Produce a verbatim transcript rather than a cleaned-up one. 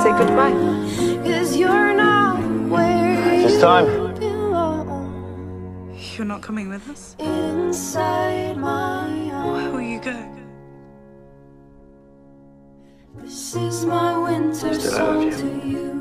say goodbye. It's time. You're not coming with us? Inside my Where will you go? This is my winter Still, I love song you. to you.